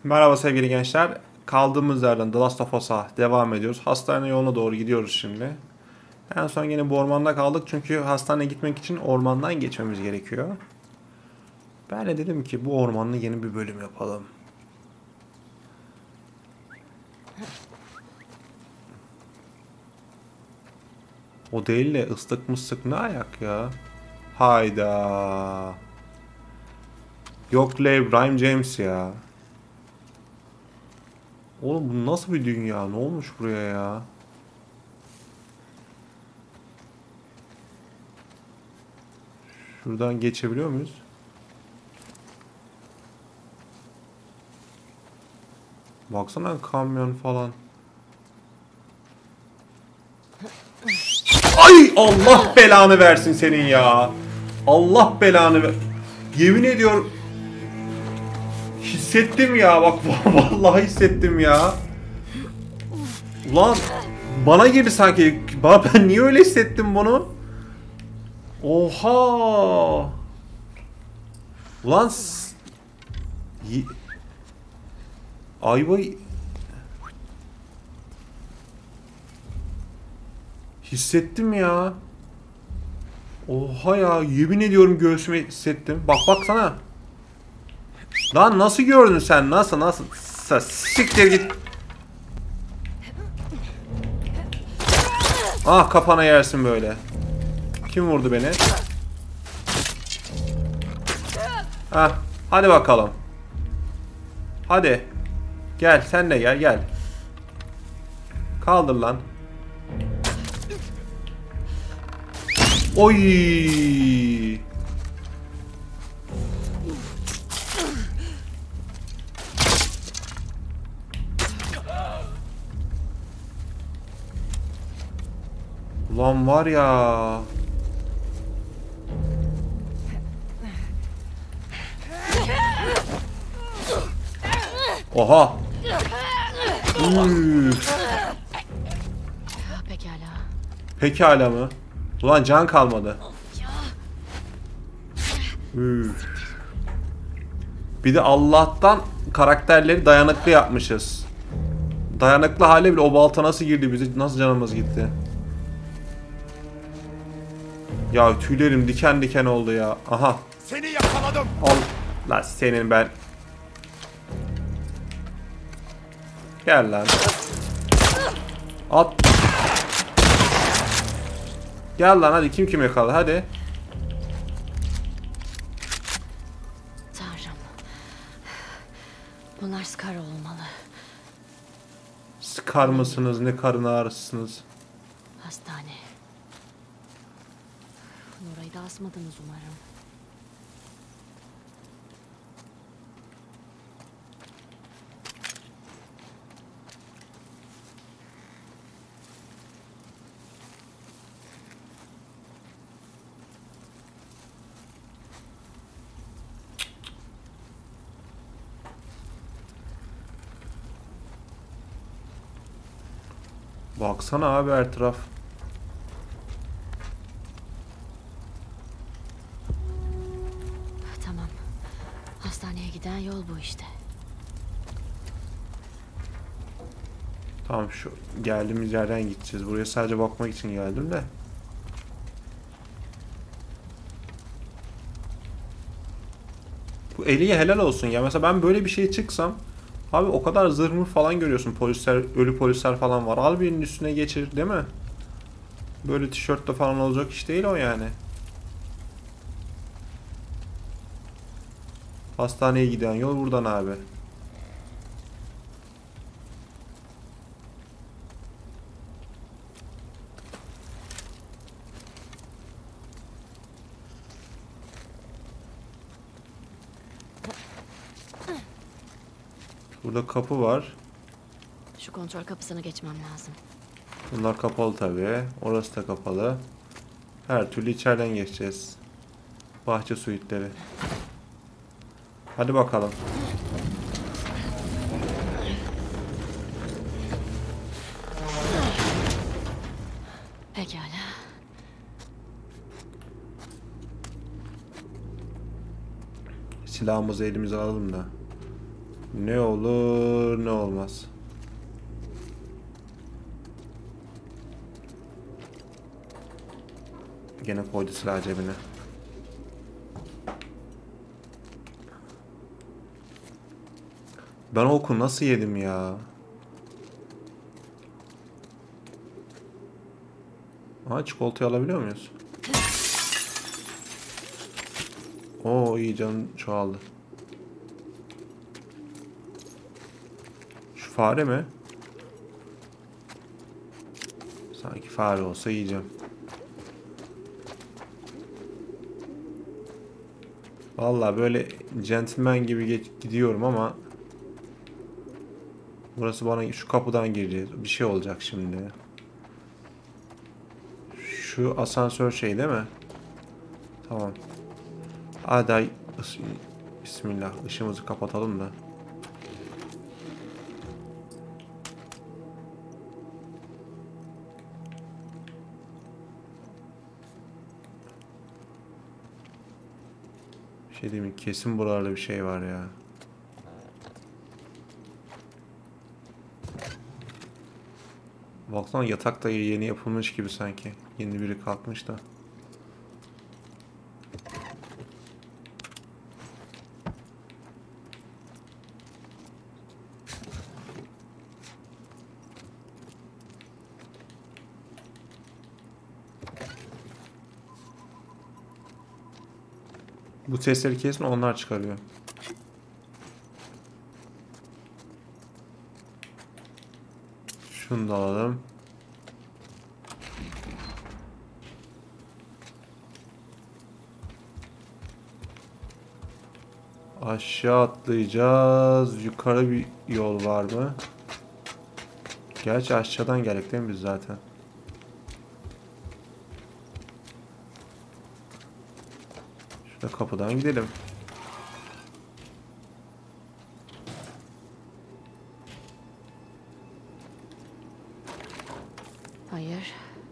Merhaba sevgili gençler. Kaldığımız yerden The Last of Us'a devam ediyoruz. Hastane yoluna doğru gidiyoruz şimdi. En son yine bu ormanda kaldık çünkü hastaneye gitmek için ormandan geçmemiz gerekiyor. Ben de dedim ki bu ormanla yeni bir bölüm yapalım. O değil de ıslık mıslık ne ayak ya? Hayda. Yok LeBron James ya. Oğlum bu nasıl bir dünya? Ne olmuş buraya ya? Şuradan geçebiliyor muyuz? Baksana kamyon falan. Ay Allah belanı versin senin ya. Allah belanı ver. Yemin ediyorum. Hissettim ya bak vallahi hissettim ya. Ulan bana gibi sanki. Ben niye öyle hissettim bunu? Oha. Ulan ayva hissettim ya. Oha ya yemin ediyorum göğsüme hissettim. Bak baksana. Lan nasıl gördün sen? Nasıl? Siktir git. Ah kafana yersin böyle. Kim vurdu beni? Ah hadi bakalım. Hadi. Gel sen de gel. Kaldır lan. Oy. Ulan var ya. Oha. Pekala mı? Ulan can kalmadı. Bir de Allah'tan karakterleri dayanıklı yapmışız. Dayanıklı hale bile o balta nasıl girdi bize? Nasıl canımız gitti? Ya tüylerim diken diken oldu ya. Aha. Seni yakaladım. Allah senin ben. Gel lan. At. Gel lan hadi kim yakaladı hadi. Tanrım. Bunlar Scar olmalı. Sıkar mısınız ne karın ağrısınız? Hastane. Orayı da asmadınız umarım. Baksana abi her taraf. Tamam. Hastaneye giden yol bu işte. Tamam şu geldiğimiz yerden gideceğiz. Buraya sadece bakmak için geldim de. Bu Ellie'ye helal olsun ya. Mesela ben böyle bir şeye çıksam abi o kadar zırhımı falan görüyorsun. Polisler, ölü polisler falan var. Al birinin üstüne geçir değil mi? Böyle tişörtle falan olacak iş değil o yani. Hastaneye giden yol buradan abi. Burada kapı var. Şu kontrol kapısını geçmem lazım. Bunlar kapalı tabii. Orası da kapalı. Her türlü içeriden geçeceğiz. Bahçe suitleri. Hadi bakalım. Pekala. Silahımızı elimize alalım da. Ne olur ne olmaz. Gene koydu silah cebine. Ben o oku nasıl yedim ya? Aha, çikolatayı alabiliyor muyuz? Oo, iyi, canım çoğaldı. Şu fare mi? Sanki fare olsa yiyeceğim. Vallahi böyle gentleman gibi gidiyorum ama burası bana şu kapıdan gireceğiz. Bir şey olacak şimdi. Şu asansör şey değil mi? Tamam. Hadi bismillah, ışığımızı kapatalım da. Bir şey diyeyim mi? Kesin buralarda bir şey var ya. Baksana, yatak da yeni yapılmış gibi sanki. Yeni biri kalkmış da. Bu sesleri kesin onlar çıkarıyor. Şunu da alalım. Aşağı atlayacağız. Yukarı bir yol var mı? Gerçi aşağıdan geldik değil mi biz zaten? Şurada kapıdan gidelim. Hayır.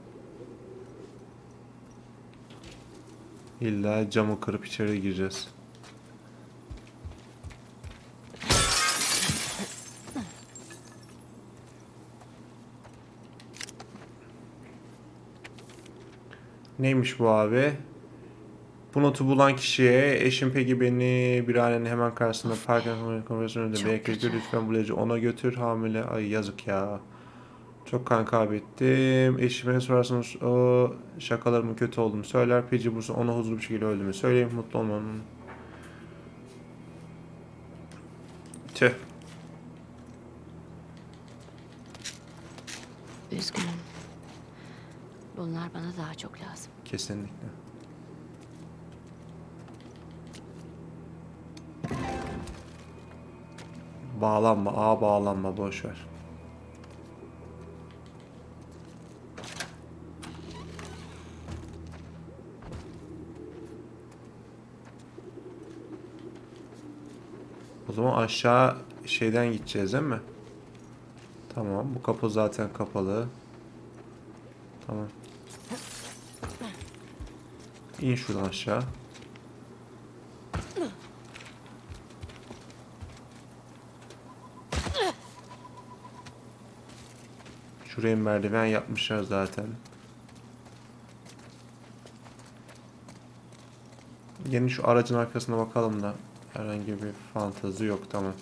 İlla camı kırıp içeri gireceğiz. Neymiş bu abi? Bu notu bulan kişiye, eşim peki beni bir hanenin hemen karşısında park konversiyonu önünde Çok bekliyor. kötü. Lütfen bu ilacı ona götür. Hamile. Ay yazık ya. Çok kan kaybettim. Eşime sorarsanız o şakalarımın kötü olduğunu söyler. Peci Bursa ona huzurlu bir şekilde öldüğümü söyleyeyim. Mutlu olmam. Tüh. Üzgünüm. Bunlar bana daha çok lazım. Kesinlikle. Bağlanma. Bağlanma. Boş ver. O zaman aşağı şeyden gideceğiz değil mi? Tamam. Bu kapı zaten kapalı. Tamam. İn şuradan aşağı. Şuraya merdiven yapmışlar zaten. Yeni şu aracın arkasına bakalım da herhangi bir fantezi yok. Tamam.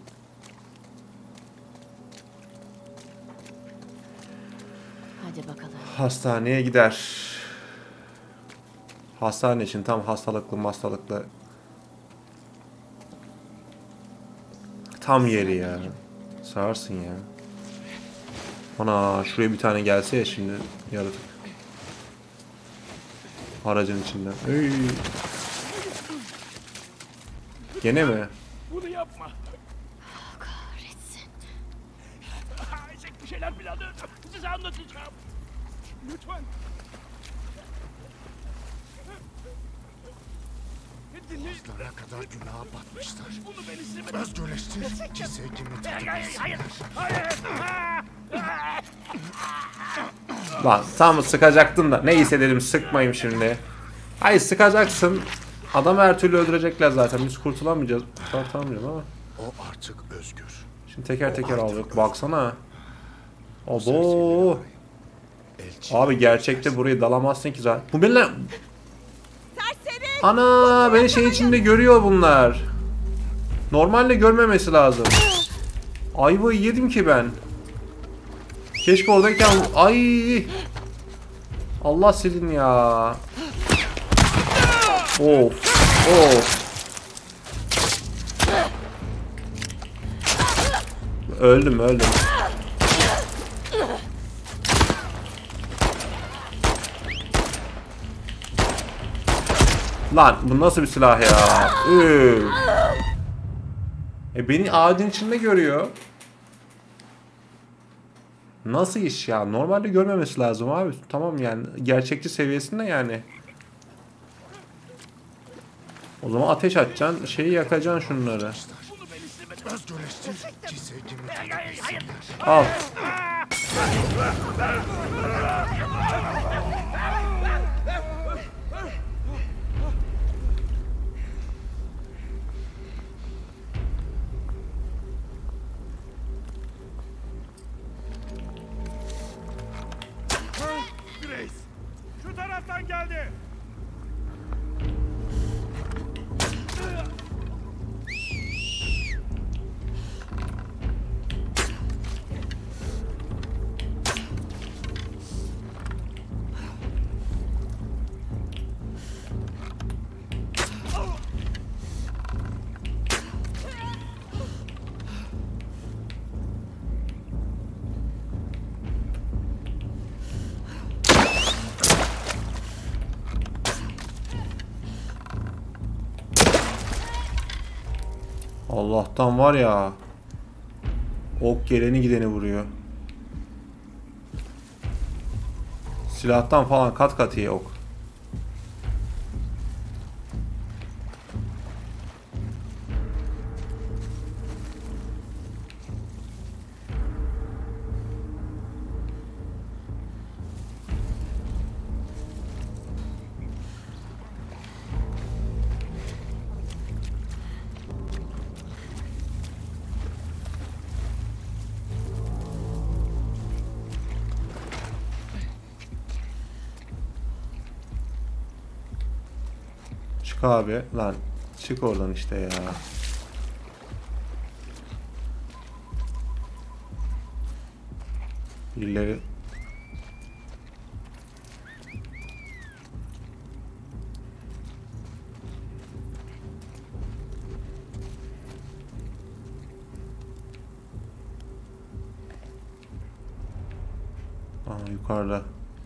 Hadi bakalım. Hastaneye gider. Hastane için tam hastalıklı. Tam yeri ya. Sağırsın ya. Ana, şuraya bir tane gelse ya şimdi yaratık. Aracın içinden. Ey. Gene mi? Bunu yapma. Kahretsin. Isaac bir şeyler planı. Size anlatacağım. Lütfen. Dinleyin. Ağızlarına kadar günaha batmışlar. Bunu ben istemedim. Özgürleştir ki sevgimi Hayır. tutabilsinler. Lan tam sıkacaktım da neyse dedim, sıkmayayım şimdi. Hayır, sıkacaksın. Adamı her türlü öldürecekler zaten. Biz kurtulamayacağız. Kurtulamayacağız ama. O artık özgür. Şimdi teker teker aldık. Baksana. Abo. Serserileri elçi Abi gerçekte burayı dalamazsın ki zaten. Bu benimle... Ana beni şey içinde görüyor bunlar. Normalde görmemesi lazım. Ayvayı yedim ki ben. Keşke oradayken... Ay. Allah silin ya. Of. Of. Öldüm. Lan bu nasıl bir silah ya? Beni ağacın içinde görüyor. Nasıl iş ya? Normalde görmemesi lazım abi. Tamam yani gerçekçi seviyesinde yani. O zaman ateş açacaksın, şeyi yakacaksın şunları. Bunu ben istemedim. özgürleştir ki sevgimi Hayır. Al. Grace. Şu taraftan geldi. Allah'tan var ya. Ok geleni gideni vuruyor. Silahtan falan kat kat iyi ok. Çık abi. Lan çık oradan işte ya. Birileri... Aa, yukarıda.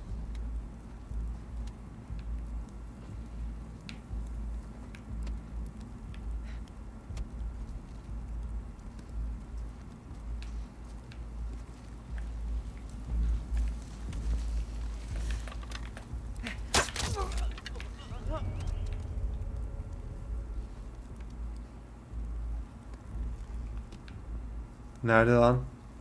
Nerede lan?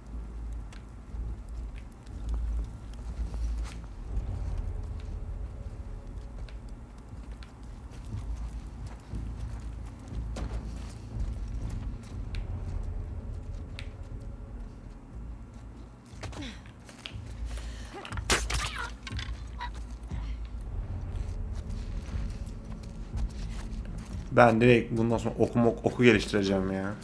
Ben direkt bundan sonra oku geliştireceğim ya.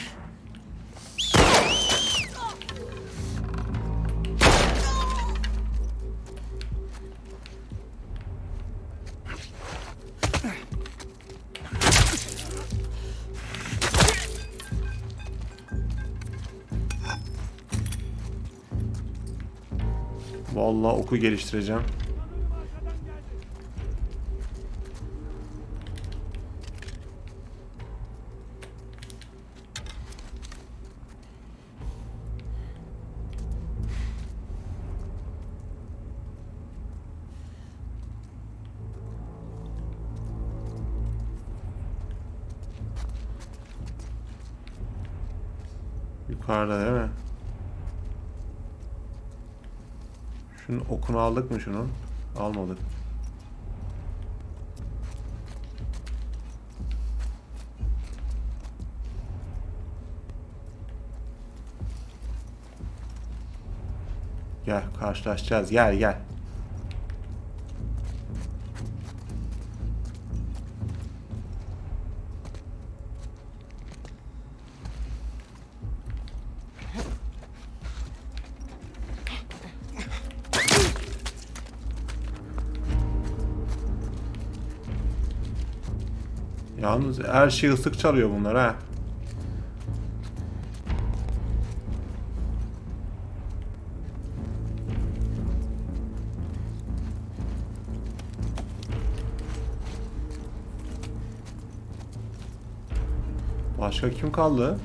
Vallahi oku geliştireceğim. Yukarıda değil mi? Şunun okunu aldık mı şunun? Almadık. Gel karşılaşacağız. Gel gel. Yalnız her şey ıslık çalıyor bunlar ha. Başka kim kaldı?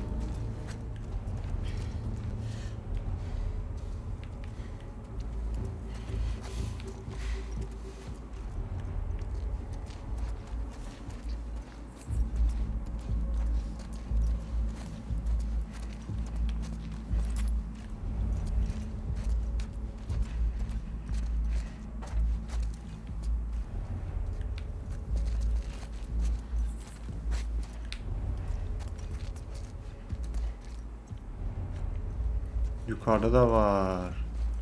Yukarıda da var.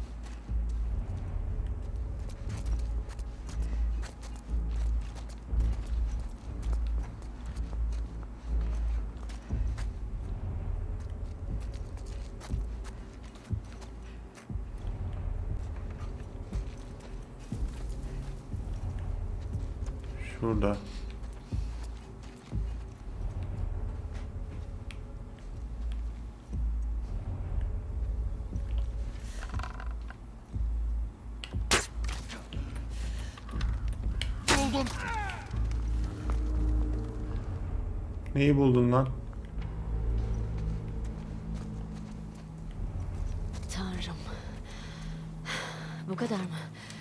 Şurada. Buldum. Neyi buldun lan? Tanrım. Bu kadar mı?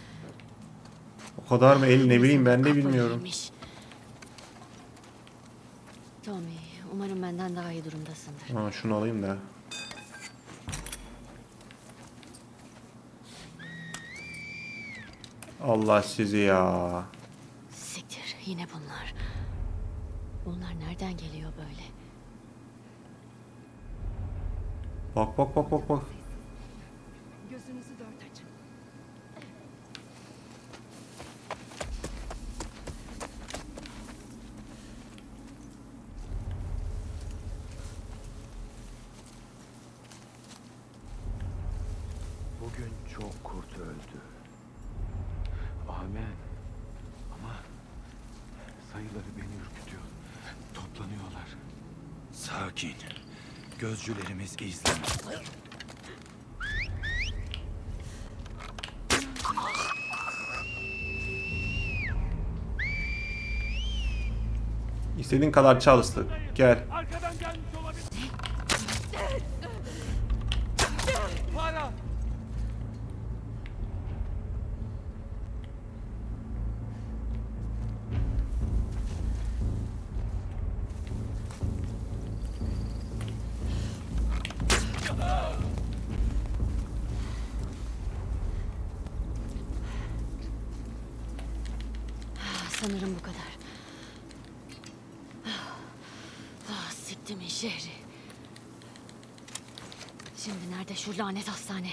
O kadar mı el ne bileyim ben de Kafayı bilmiyorum. yemiş. Tommy, umarım benden daha iyi durumdasındır. Ha, şunu alayım da. Allah sizi ya. Siktir, yine bunlar. Bunlar nereden geliyor böyle? Bak bak bak bak bak. Gözünüzü dört açın. Bugün çok kurt öldü. Amen. Ama sayıları beni ürkütüyor. Toplanıyorlar. Sakin. Gözcülerimiz izler. İstediğin kadar çalıştı. Gel. Arkadan gelmiş olabilir. Para. Sanırım bu kadar. Siktimin şehri. Şimdi nerede şu lanet hastane?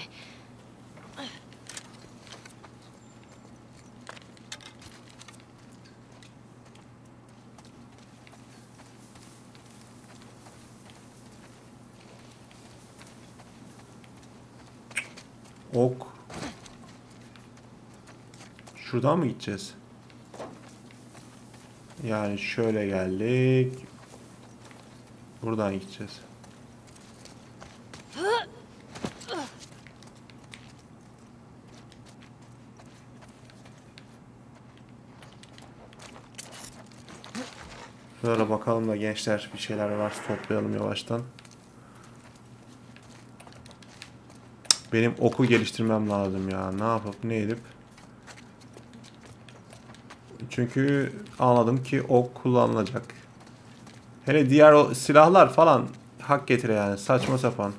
Ok. Şuradan mı gideceğiz? Yani şöyle geldik. Buradan gideceğiz. Şöyle bakalım da gençler bir şeyler var toplayalım yavaştan. Benim oku geliştirmem lazım ya. Ne yapıp ne edip. Çünkü anladım ki ok kullanılacak. Hele diğer o silahlar falan hak getire yani. Saçma sapan.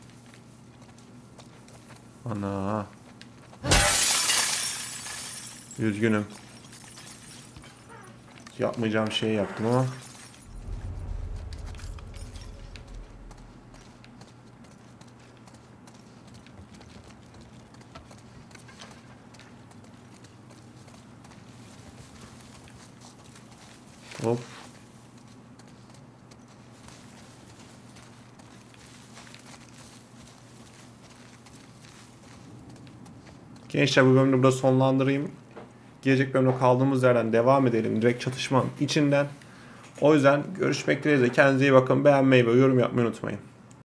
Ana. Üzgünüm. Yapmayacağım şeyi yaptım ama. Hop. Gençler bu bölümü burada sonlandırayım. Gelecek bölümde kaldığımız yerden devam edelim. Direkt çatışmanın içinden. O yüzden görüşmek dileğiyle. Kendinize iyi bakın. Beğenmeyi ve yorum yapmayı unutmayın.